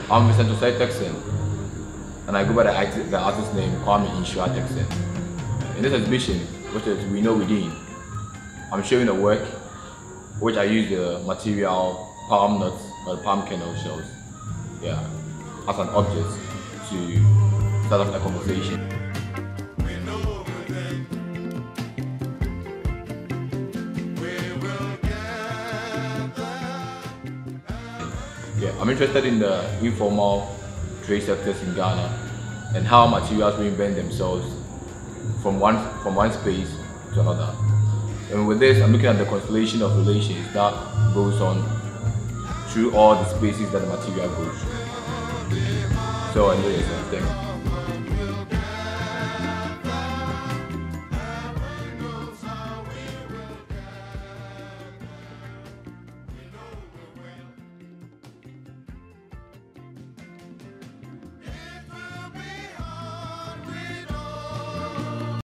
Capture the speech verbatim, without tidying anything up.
I'm Vincent Turkson, and I go by the, the artist name Kwame Insua Turkson. In this exhibition, which is We Know Within, I'm showing a work which I use the material palm nuts or palm kernel shells, yeah, as an object to start off a conversation. Yeah, I'm interested in the informal trade sectors in Ghana and how materials reinvent themselves from one from one space to another. And with this, I'm looking at the constellation of relations that goes on through all the spaces that the material goes through. So enjoy yourself. Thank you.